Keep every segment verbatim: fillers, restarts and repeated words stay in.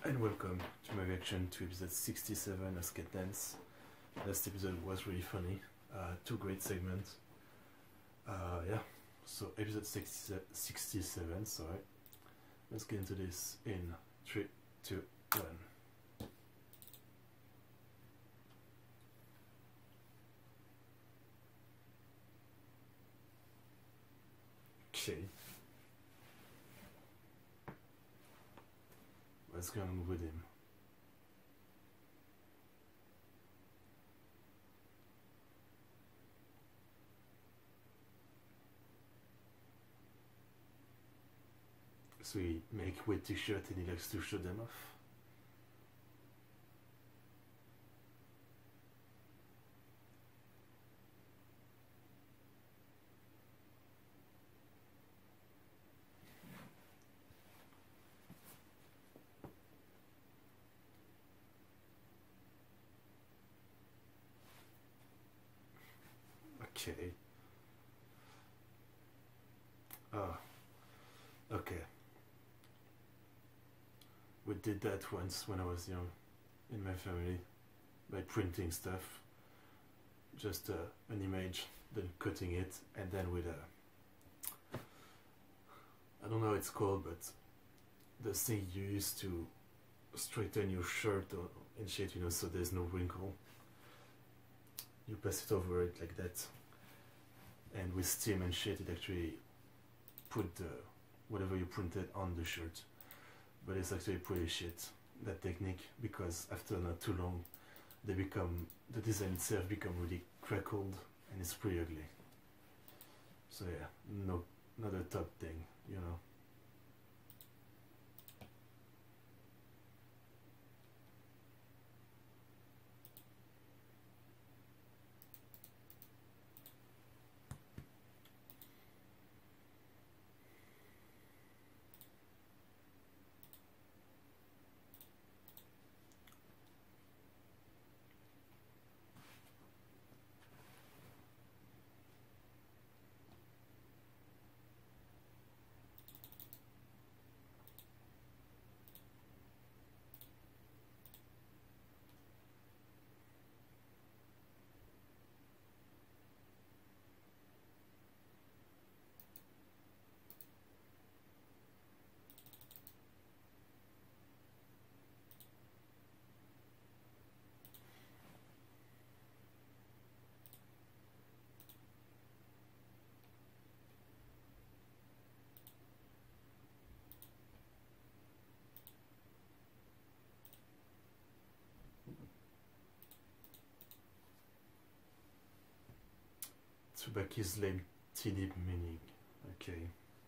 And welcome to my reaction to episode sixty-seven of Sket. Last episode was really funny, uh, two great segments. Uh, yeah, so episode sixty-seven, sorry. Let's get into this in three, two, one. Okay. What's going on with him? So he make wet t-shirt and he likes to show them off. Okay. Oh, okay. We did that once when I was young in my family by printing stuff. Just uh, an image, then cutting it, and then with a, I don't know what it's called, but the thing you use to straighten your shirt or, and shit, you know, so there's no wrinkle. You pass it over it like that, and with steam and shit, it actually put the whatever you printed on the shirt. But it's actually pretty shit, that technique, because after not too long, they become, the design itself become really crackled, and it's pretty ugly. So yeah, no, not a top thing, you know. Tsubaki's lame T-dip meaning. Okay.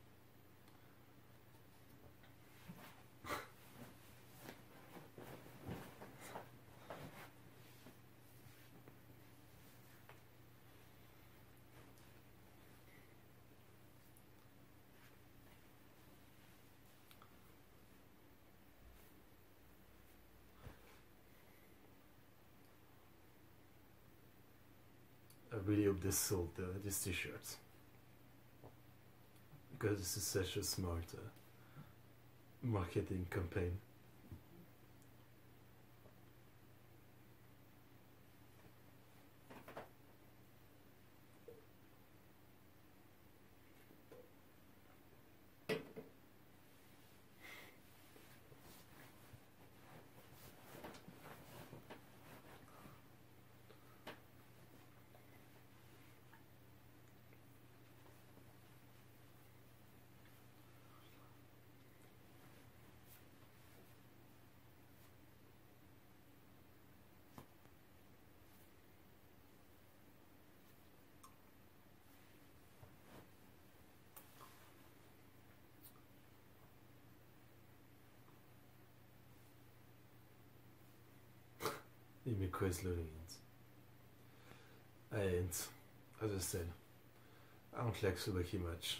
I really hope they sold uh, these t-shirts, because this is such a smart uh, marketing campaign. Imiko is loading it. And as I said, I don't like Tsubaki much.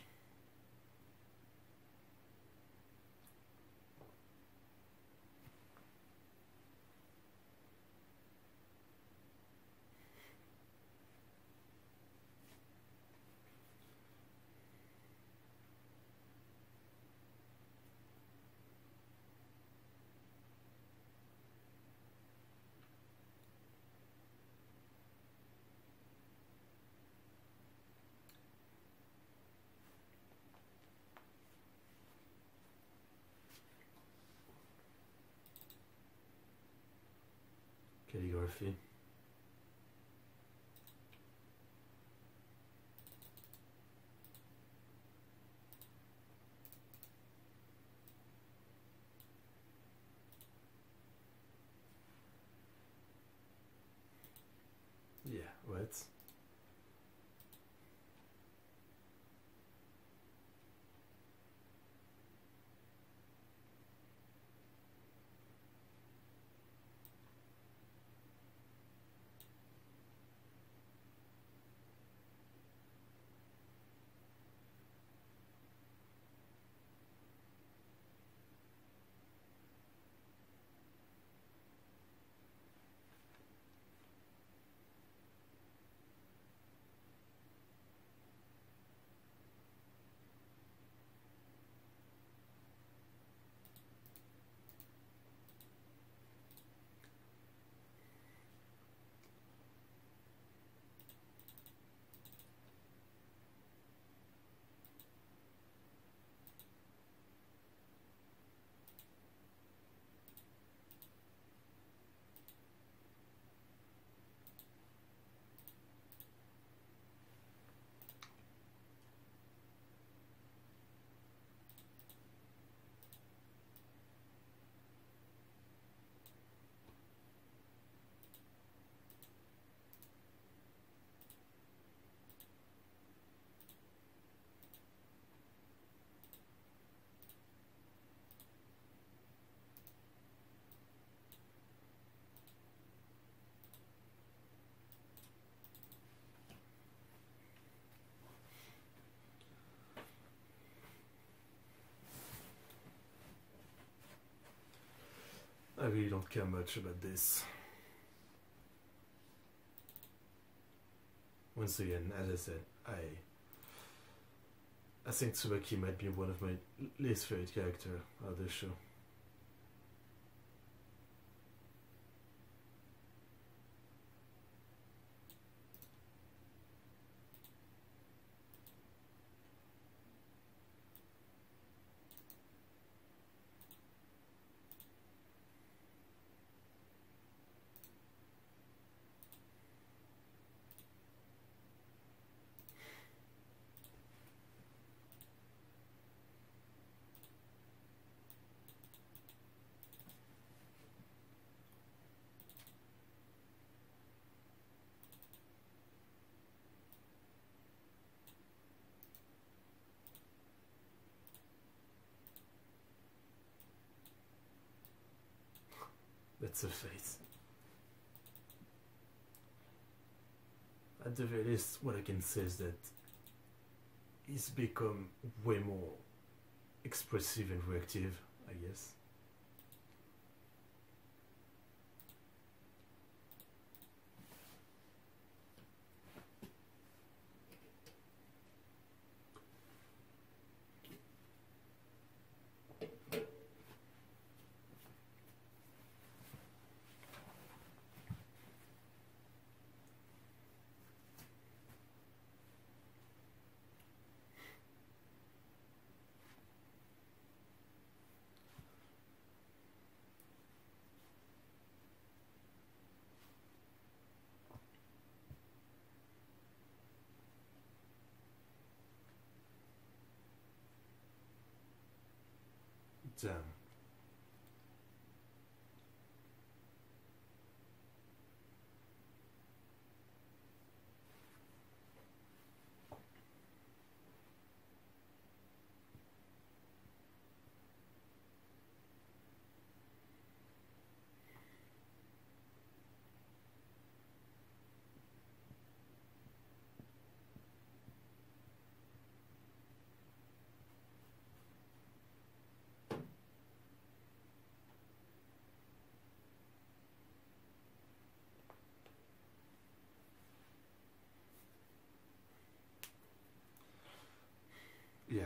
typography. Yeah, what? I really don't care much about this. Once again, as I said, I I think Tsubaki might be one of my least favorite characters of this show. That's a face. At the very least, what I can say is that he's become way more expressive and reactive, I guess. Damn. Yeah.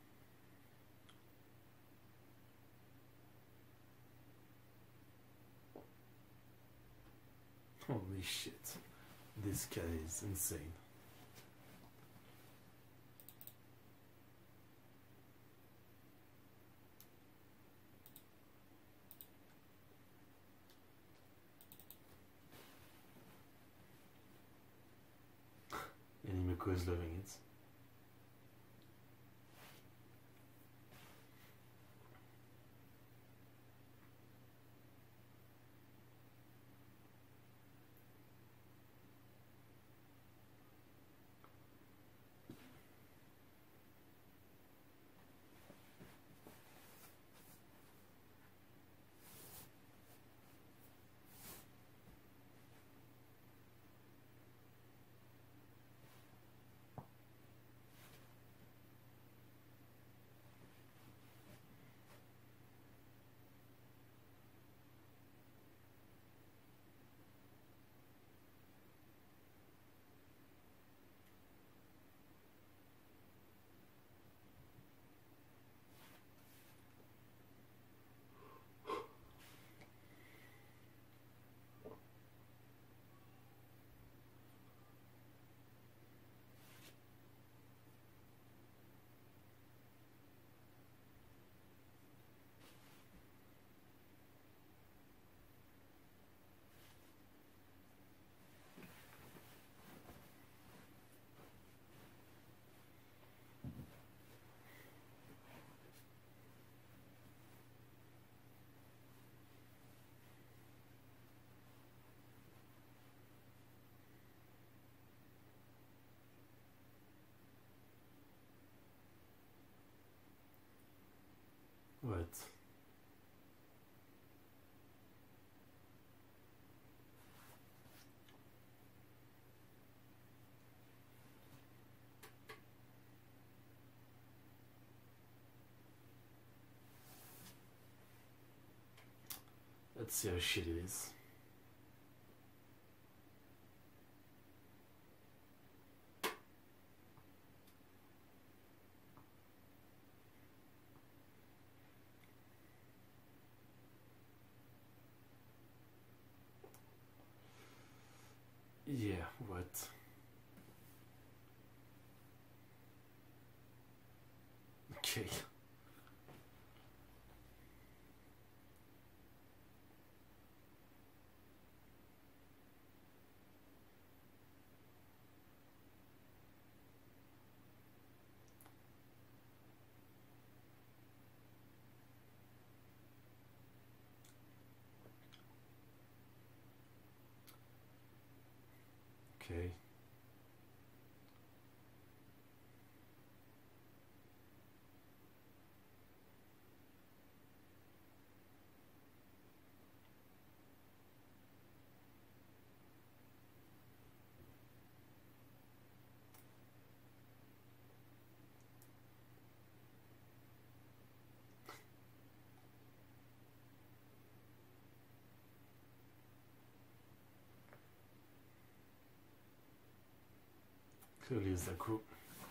Holy shit. This guy is insane. Coco is loving it. What? Let's see how shit it is. Yeah, what? Okay. Okay. Clearly it's a group.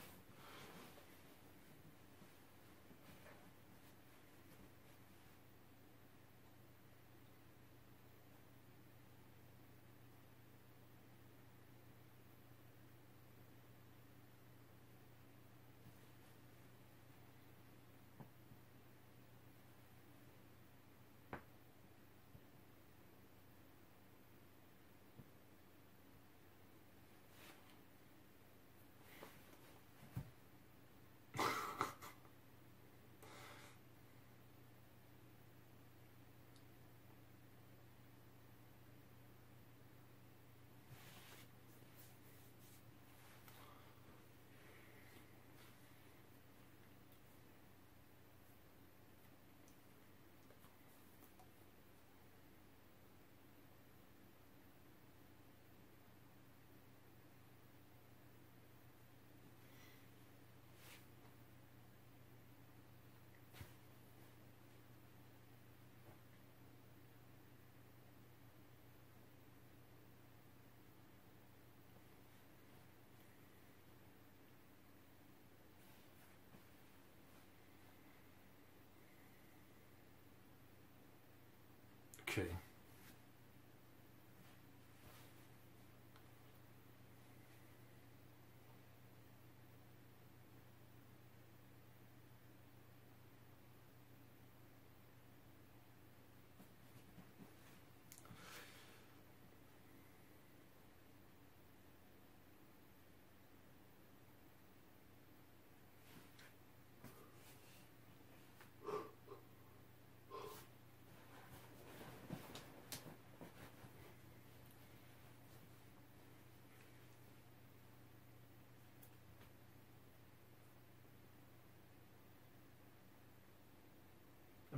Okay.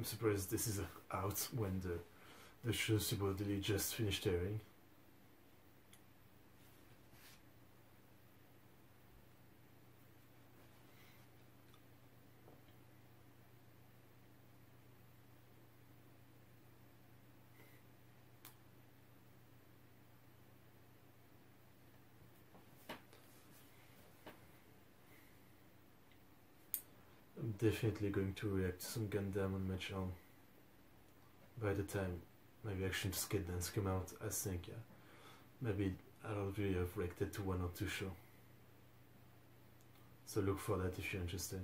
I'm surprised this is uh, out when the the show supposedly just finished airing. I'm definitely going to react to some Gundam on my channel. By the time maybe Action to Sket Dance come out, I think yeah, maybe I'll already have reacted to one or two shows. So look for that if you're interested.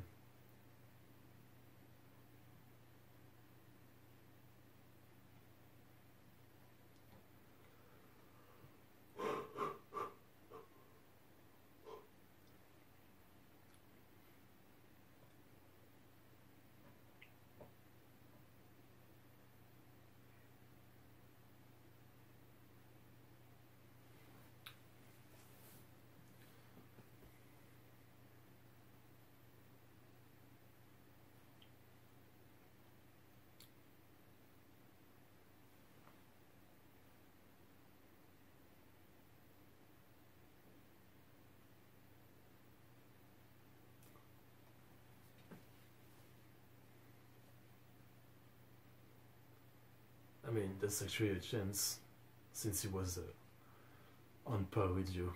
I mean, there's actually a chance, since he was uh, on par with you.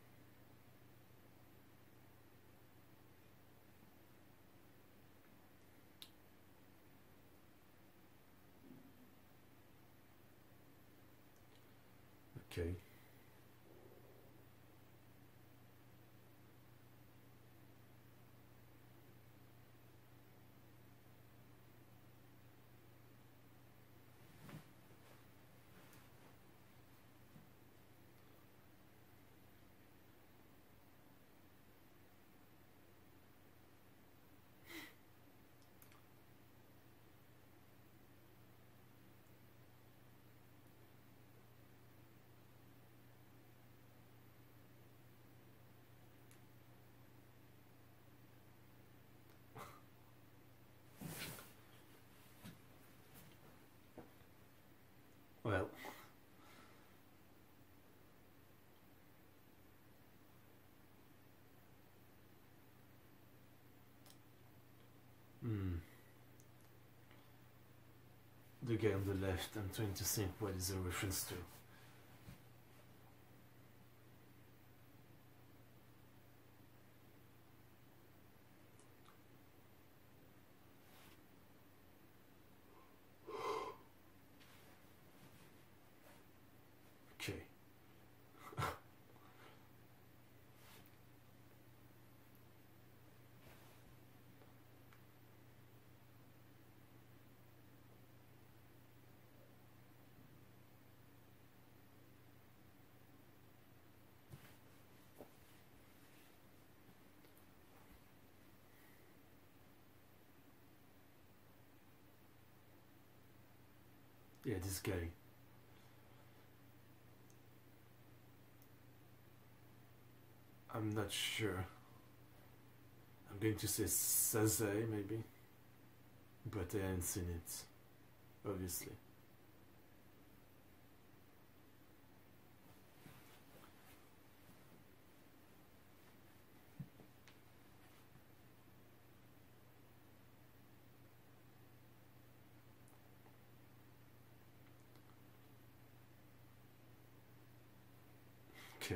Okay. Well, hmm. The guy on the left, I'm trying to think what is a reference to. Okay. Yeah, this guy. I'm not sure. I'm going to say Sazai, maybe. But I haven't seen it, obviously. Okay.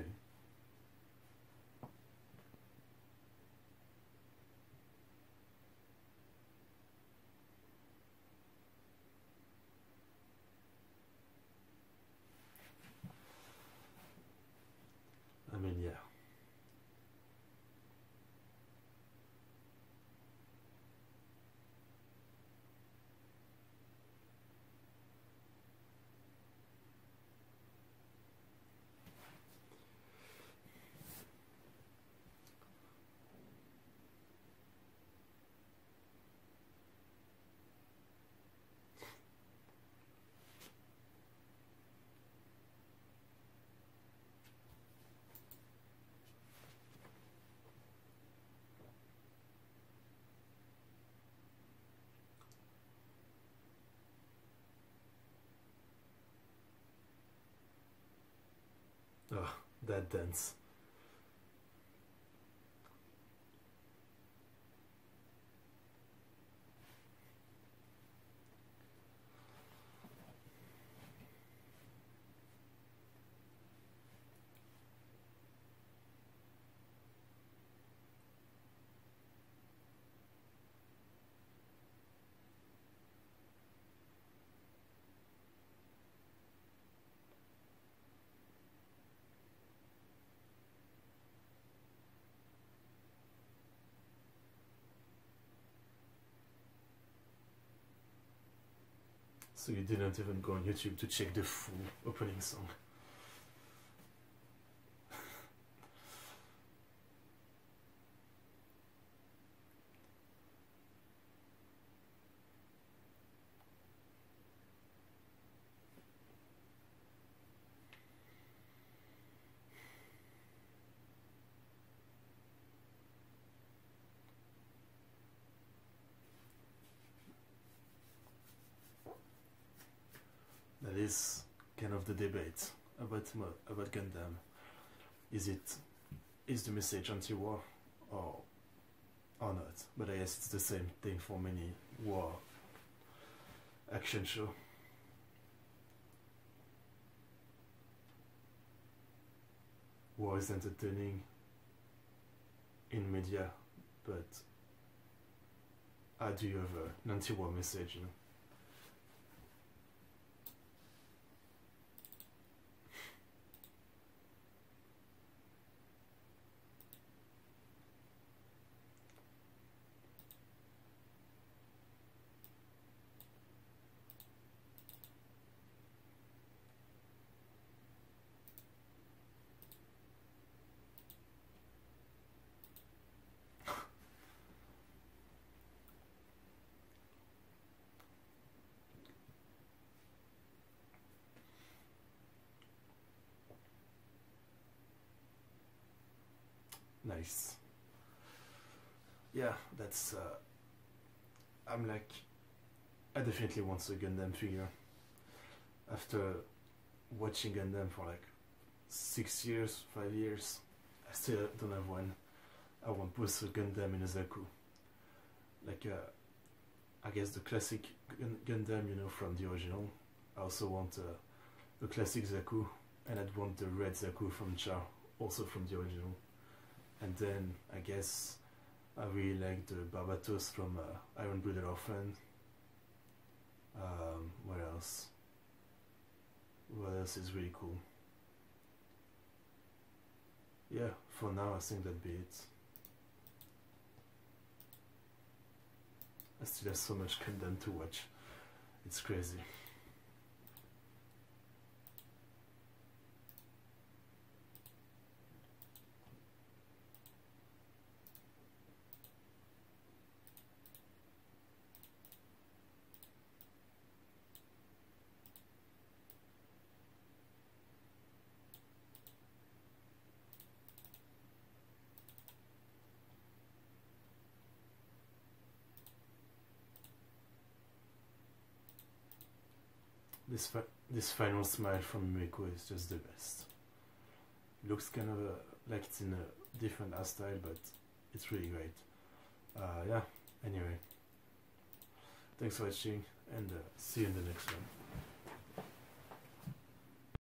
Oh, that dance. So you didn't even go on YouTube to check the full opening song. That is kind of the debate about about Gundam. Is it is the message anti-war or or not? But I guess it's the same thing for many war action show. War is entertaining in media, but how do you have an anti-war message, you know? Nice. Yeah, that's uh, I'm like, I definitely want a Gundam figure. After watching Gundam for like six years, five years, I still don't have one. I want both a Gundam and a Zaku. Like, uh, I guess the classic Gun Gundam, you know, from the original. I also want uh, a classic Zaku, and I'd want the red Zaku from Char, also from the original. And then I guess I really like the Barbatos from uh, Iron Blooded Orphan. Um, what else? What else is really cool? Yeah, for now I think that'd be it. I still have so much Gundam to watch. It's crazy. This fi this final smile from Mimeko is just the best. Looks kind of uh, like it's in a different art style, but it's really great. Uh, yeah, anyway. Thanks for watching, and uh, see you in the next one.